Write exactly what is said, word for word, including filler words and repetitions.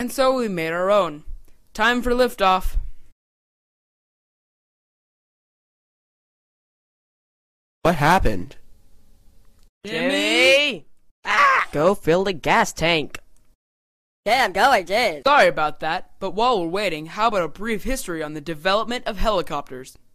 and so we made our own. Time for liftoff. What happened? Jimmy! Ah! Go fill the gas tank. Yeah, I'm going, Jay. Sorry about that, but while we're waiting, how about a brief history on the development of helicopters?